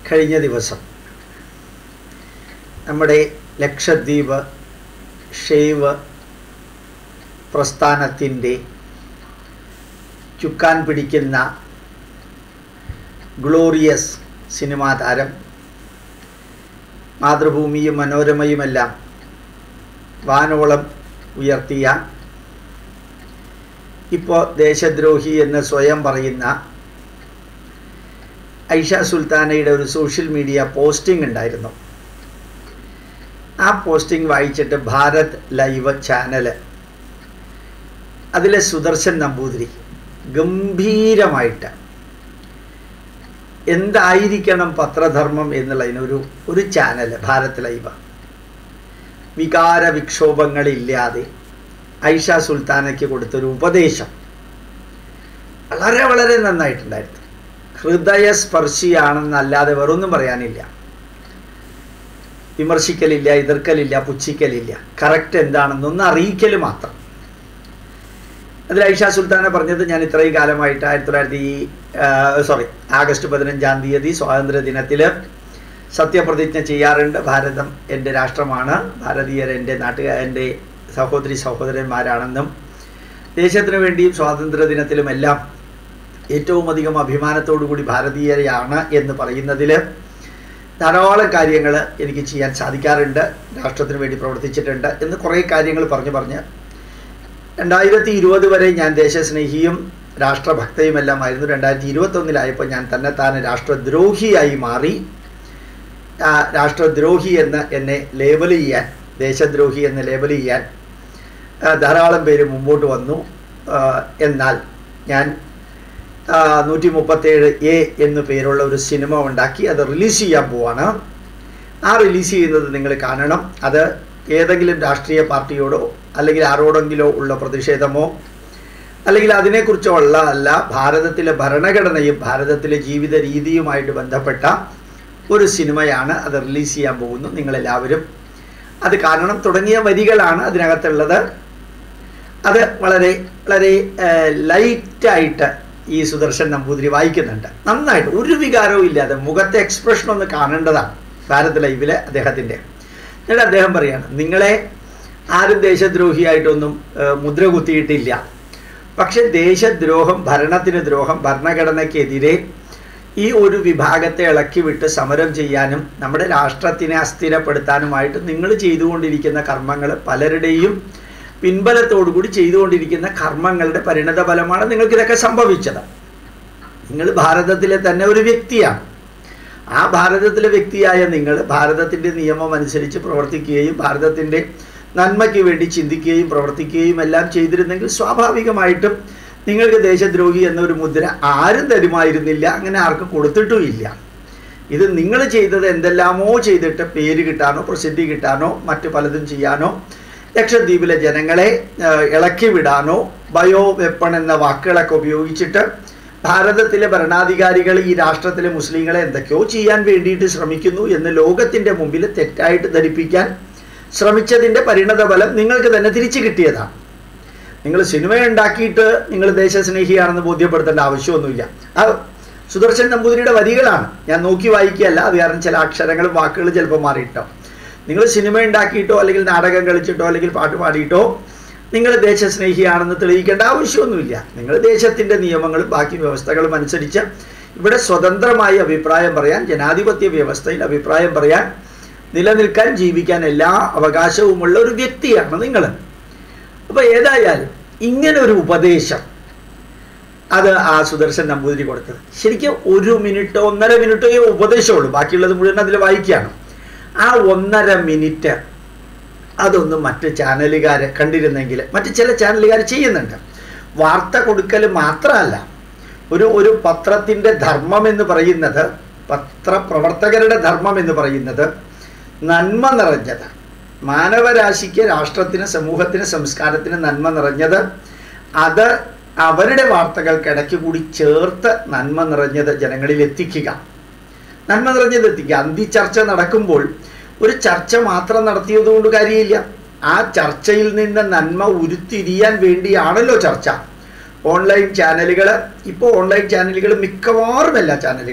കഴിഞ്ഞ ദിവസം നമ്മുടെ ലക്ഷദ്വീപ് ഷെയ്വ് പ്രസ്ഥാനത്തിൻ്റെ ചുക്കാൻ പിടിക്കുന്ന ഗ്ലോറിയസ് സിനിമാ താരം, മാതൃഭൂമിയും മനോരമയുമെല്ലാം വാനോളം ഉയർത്തിയ, ഇപ്പോൾ ദേശദ്രോഹി എന്ന് സ്വയം പറയുന്ന ഐഷ സുൽത്താനയുടെ ഒരു സോഷ്യൽ മീഡിയ പോസ്റ്റിംഗ് ഉണ്ടായിരുന്നു. ആ പോസ്റ്റിംഗ് വായിച്ചിട്ട് ഭാരത് ലൈവ് ചാനൽ, അതിലെ സുദർശൻ നമ്പൂതിരി ഗംഭീരമായിട്ട് എന്തായിരിക്കണം പത്രധർമ്മം എന്നുള്ളതിനൊരു ചാനൽ ഭാരത് ലൈവ് വികാര വിക്ഷോഭങ്ങളില്ലാതെ ഐഷ സുൽത്താനയ്ക്ക് കൊടുത്തൊരു ഉപദേശം വളരെ വളരെ നന്നായിട്ടുണ്ടായിരുന്നു. ഹൃദയസ്പർശിയാണെന്നല്ലാതെ വേറൊന്നും പറയാനില്ല. വിമർശിക്കലില്ല, എതിർക്കലില്ല, പുച്ഛിക്കലില്ല, കറക്റ്റ് എന്താണെന്നൊന്ന് അറിയിക്കൽ മാത്രം. അതിൽ ഐഷ സുൽത്താന പറഞ്ഞത്, ഞാൻ ഇത്രയും കാലമായിട്ട് ആഗസ്റ്റ് 15-ാം തീയതി സ്വാതന്ത്ര്യ ദിനത്തിൽ സത്യപ്രതിജ്ഞ ചെയ്യാറുണ്ട്. ഭാരതം എൻ്റെ രാഷ്ട്രമാണ്, ഭാരതീയർ എൻ്റെ എൻ്റെ സഹോദരി സഹോദരന്മാരാണെന്നും ദേശത്തിന് വേണ്ടിയും സ്വാതന്ത്ര്യ ദിനത്തിലുമെല്ലാം ഏറ്റവും അധികം അഭിമാനത്തോടു കൂടി ഭാരതീയരെയാണ് എന്ന് പറയുന്നതിൽ ധാരാളം കാര്യങ്ങൾ എനിക്ക് ചെയ്യാൻ സാധിക്കാറുണ്ട്, രാഷ്ട്രത്തിന് വേണ്ടി പ്രവർത്തിച്ചിട്ടുണ്ട് എന്ന് കുറേ കാര്യങ്ങൾ പറഞ്ഞ് 2020 വരെ ഞാൻ ദേശസ്നേഹിയും രാഷ്ട്രഭക്തയുമെല്ലാമായിരുന്നു. 2021 ഞാൻ തന്നെത്താനെ രാഷ്ട്രദ്രോഹിയായി മാറി. രാഷ്ട്രദ്രോഹി എന്ന് എന്നെ ലേബൽ ചെയ്യാൻ, ദേശദ്രോഹി എന്ന് ലേബൽ ചെയ്യാൻ ധാരാളം പേര് മുമ്പോട്ട് വന്നു. എന്നാൽ ഞാൻ 137A എന്നു പേരുള്ള ഒരു സിനിമ ഉണ്ടാക്കി അത് റിലീസ് ചെയ്യാൻ പോവാണ്. ആ റിലീസ് ചെയ്യുന്നത് നിങ്ങൾ കാണണം. അത് ഏതെങ്കിലും രാഷ്ട്രീയ പാർട്ടിയോടോ അല്ലെങ്കിൽ ആരോടെങ്കിലോ ഉള്ള പ്രതിഷേധമോ അല്ലെങ്കിൽ അതിനെക്കുറിച്ചുള്ള അല്ല, ഭാരതത്തിലെ ഭരണഘടനയും ഭാരതത്തിലെ ജീവിത രീതിയുമായിട്ട് ബന്ധപ്പെട്ട ഒരു സിനിമയാണ്. അത് റിലീസ് ചെയ്യാൻ പോകുന്നു. നിങ്ങളെല്ലാവരും അത് കാണണം. തുടങ്ങിയ വരികളാണ് അതിനകത്തുള്ളത്. അത് വളരെ വളരെ ലൈറ്റായിട്ട് ഈ സുദർശൻ നമ്പൂതിരി വായിക്കുന്നുണ്ട്. നന്നായിട്ട്, ഒരു വികാരവും ഇല്ലാതെ മുഖത്തെ എക്സ്പ്രഷൻ ഒന്ന് കാണേണ്ടതാണ് ഭാരത് ലൈവിലെ അദ്ദേഹത്തിൻ്റെ. എന്നിട്ട് അദ്ദേഹം പറയാണ്, നിങ്ങളെ ആരും ദേശദ്രോഹിയായിട്ടൊന്നും മുദ്ര കുത്തിയിട്ടില്ല, പക്ഷെ ദേശദ്രോഹം, ഭരണത്തിന് ദ്രോഹം, ഭരണഘടനയ്ക്കെതിരെ ഈ ഒരു വിഭാഗത്തെ ഇളക്കി വിട്ട് സമരം ചെയ്യാനും നമ്മുടെ രാഷ്ട്രത്തിനെ അസ്ഥിരപ്പെടുത്താനുമായിട്ട് നിങ്ങൾ ചെയ്തുകൊണ്ടിരിക്കുന്ന കർമ്മങ്ങൾ, പലരുടെയും പിൻബലത്തോടുകൂടി ചെയ്തുകൊണ്ടിരിക്കുന്ന കർമ്മങ്ങളുടെ പരിണത ഫലമാണ് നിങ്ങൾക്കിതൊക്കെ സംഭവിച്ചത്. നിങ്ങൾ ഭാരതത്തിലെ തന്നെ ഒരു വ്യക്തിയാണ്. ആ ഭാരതത്തിലെ വ്യക്തിയായ നിങ്ങൾ ഭാരതത്തിൻ്റെ നിയമം അനുസരിച്ച് പ്രവർത്തിക്കുകയും ഭാരതത്തിൻ്റെ നന്മയ്ക്ക് വേണ്ടി ചിന്തിക്കുകയും പ്രവർത്തിക്കുകയും എല്ലാം ചെയ്തിരുന്നെങ്കിൽ സ്വാഭാവികമായിട്ടും നിങ്ങൾക്ക് ദേശദ്രോഹി എന്നൊരു മുദ്ര ആരും തരുമായിരുന്നില്ല, അങ്ങനെ ആർക്കും കൊടുത്തിട്ടുമില്ല. ഇത് നിങ്ങൾ ചെയ്തത് എന്തെല്ലാമോ ചെയ്തിട്ട് പേര് കിട്ടാനോ പ്രസിദ്ധി കിട്ടാനോ മറ്റു പലതും ചെയ്യാനോ ലക്ഷദ്വീപിലെ ജനങ്ങളെ ഇളക്കി വിടാനോ ബയോ വെപ്പൺ എന്ന വാക്കുകളൊക്കെ ഉപയോഗിച്ചിട്ട് ഭാരതത്തിലെ ഭരണാധികാരികൾ ഈ രാഷ്ട്രത്തിലെ മുസ്ലിങ്ങളെ എന്തൊക്കെയോ ചെയ്യാൻ വേണ്ടിയിട്ട് ശ്രമിക്കുന്നു എന്ന് ലോകത്തിൻ്റെ മുമ്പിൽ തെറ്റായിട്ട് ധരിപ്പിക്കാൻ ശ്രമിച്ചതിൻ്റെ പരിണതഫലം നിങ്ങൾക്ക് തന്നെ തിരിച്ചു കിട്ടിയതാണ്. നിങ്ങൾ സിനിമയുണ്ടാക്കിയിട്ട് നിങ്ങൾ ദേശസ്നേഹിയാണെന്ന് ബോധ്യപ്പെടുത്തേണ്ട ആവശ്യമൊന്നുമില്ല. ആ സുദർശൻ നമ്പൂതിരിയുടെ വരികളാണ്, ഞാൻ നോക്കി വായിക്കുകയല്ല. അത് കാരണം ചില അക്ഷരങ്ങളും വാക്കുകളും ചിലപ്പോൾ മാറിയിട്ടോ. നിങ്ങൾ സിനിമ ഉണ്ടാക്കിയിട്ടോ അല്ലെങ്കിൽ നാടകം കളിച്ചിട്ടോ അല്ലെങ്കിൽ പാട്ട് പാടിയിട്ടോ നിങ്ങൾ ദേശസ്നേഹിയാണെന്ന് തെളിയിക്കേണ്ട ആവശ്യമൊന്നുമില്ല. നിങ്ങൾ ദേശത്തിൻ്റെ നിയമങ്ങളും ബാക്കി വ്യവസ്ഥകളും അനുസരിച്ച് ഇവിടെ സ്വതന്ത്രമായി അഭിപ്രായം പറയാൻ, ജനാധിപത്യ വ്യവസ്ഥയിൽ അഭിപ്രായം പറയാൻ, നിലനിൽക്കാൻ, ജീവിക്കാൻ എല്ലാ അവകാശവുമുള്ള ഒരു വ്യക്തിയാണ് നിങ്ങൾ. അപ്പോൾ ഏതായാലും ഇങ്ങനൊരു ഉപദേശം അത് ആ സുദർശൻ നമ്പൂതിരി കൊടുത്തത് ശരിക്കും 1 മിനിറ്റോ 1.5 മിനിറ്റോ ഉപദേശമുള്ളൂ. ബാക്കിയുള്ളത് മുഴുവൻ അതിൽ വായിക്കുകയാണ്. ആ 1.5 മിനിറ്റ് അതൊന്നും മറ്റ് ചാനലുകാർ കണ്ടിരുന്നെങ്കിൽ, മറ്റ് ചില ചാനലുകാർ ചെയ്യുന്നുണ്ട്. വാർത്ത കൊടുക്കൽ മാത്രമല്ല, ഒരു പത്രത്തിൻ്റെ ധർമ്മം എന്ന് പറയുന്നത്, പത്രപ്രവർത്തകരുടെ ധർമ്മം എന്ന് പറയുന്നത് നന്മ നിറഞ്ഞത്, മാനവരാശിക്ക്, രാഷ്ട്രത്തിന്, സമൂഹത്തിന്, സംസ്കാരത്തിന് നന്മ നിറഞ്ഞത്, അത് അവരുടെ വാർത്തകൾക്കിടയ്ക്ക് കൂടി ചേർത്ത് നന്മ നിറഞ്ഞത് ജനങ്ങളിൽ എത്തിക്കുക, നന്മ നിറഞ്ഞത് എത്തിക്കുക. അന്തിച്ചർച്ച നടക്കുമ്പോൾ ഒരു ചർച്ച മാത്രം നടത്തിയതുകൊണ്ട് കാര്യമില്ല. ആ ചർച്ചയിൽ നിന്ന് നന്മ ഉരുത്തിരിയാൻ വേണ്ടിയാണല്ലോ ചർച്ച. ഓൺലൈൻ ചാനലുകൾ, ഇപ്പോൾ ഓൺലൈൻ ചാനലുകൾ മിക്കവാറും എല്ലാ ചാനലുകളും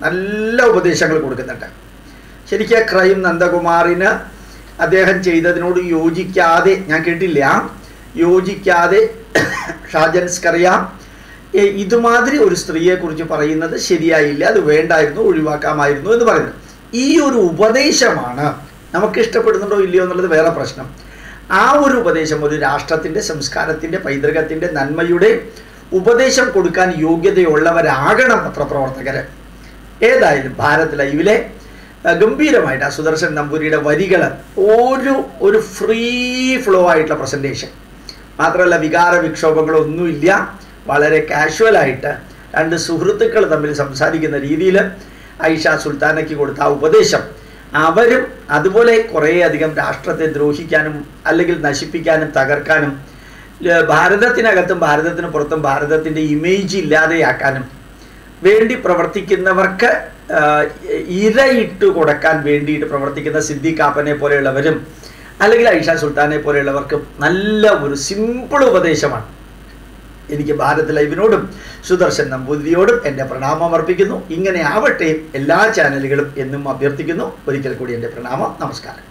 നല്ല ഉപദേശങ്ങൾ കൊടുക്കുന്നുണ്ട്. ശരിക്കും ക്രൈം നന്ദകുമാറിന് അദ്ദേഹം ചെയ്തതിനോട് യോജിക്കാതെ, ഞാൻ കേട്ടില്ല, യോജിക്കാതെ ഷാജൻസ്കറിയാം ഇതുമാതിരി ഒരു സ്ത്രീയെക്കുറിച്ച് പറയുന്നത് ശരിയായില്ല, അത് വേണ്ടായിരുന്നു, ഒഴിവാക്കാമായിരുന്നു എന്ന് പറയുന്നത്. ഈ ഒരു ഉപദേശമാണ് നമുക്ക് ഇഷ്ടപ്പെടുന്നുണ്ടോ ഇല്ലയോ എന്നുള്ളത് വേറെ പ്രശ്നം. ആ ഒരു ഉപദേശം ഒരു രാഷ്ട്രത്തിൻ്റെ, സംസ്കാരത്തിൻ്റെ, പൈതൃകത്തിൻ്റെ, നന്മയുടെ ഉപദേശം കൊടുക്കാൻ യോഗ്യതയുള്ളവരാകണം പത്രപ്രവർത്തകർ. ഏതായാലും ഭാരത് ലൈവിലെ ഗംഭീരമായിട്ട് ആ സുദർശൻ നമ്പൂരിയുടെ വരികൾ ഒരു ഫ്രീ ഫ്ലോ ആയിട്ടുള്ള പ്രസൻറ്റേഷൻ മാത്രമല്ല, വികാര വിക്ഷോഭങ്ങളൊന്നുമില്ല, വളരെ കാഷ്വലായിട്ട് രണ്ട് സുഹൃത്തുക്കൾ തമ്മിൽ സംസാരിക്കുന്ന രീതിയിൽ ഐഷ സുൽത്താനയ്ക്ക് കൊടുത്ത ആ ഉപദേശം, അവരും അതുപോലെ കുറേയധികം രാഷ്ട്രത്തെ ദ്രോഹിക്കാനും അല്ലെങ്കിൽ നശിപ്പിക്കാനും തകർക്കാനും ഭാരതത്തിനകത്തും ഭാരതത്തിന് പുറത്തും ഭാരതത്തിൻ്റെ ഇമേജ് ഇല്ലാതെയാക്കാനും വേണ്ടി പ്രവർത്തിക്കുന്നവർക്ക് ഇരയിട്ട് കൊടുക്കാൻ വേണ്ടിയിട്ട് പ്രവർത്തിക്കുന്ന സിദ്ദിഖാപ്പനെ പോലെയുള്ളവരും അല്ലെങ്കിൽ ഐഷ സുൽത്താനെ പോലെയുള്ളവർക്കും നല്ല ഒരു സിമ്പിൾ ഉപദേശമാണ്. എനിക്ക് ഭാരത് ലൈവിനോടും സുദർശൻ നമ്പൂതിരിയോടും എൻ്റെ പ്രണാമം അർപ്പിക്കുന്നു. ഇങ്ങനെ ആവട്ടെ എല്ലാ ചാനലുകളും എന്നും അഭ്യർത്ഥിക്കുന്നു. ഒരിക്കൽ കൂടി എൻ്റെ പ്രണാമം, നമസ്കാരം.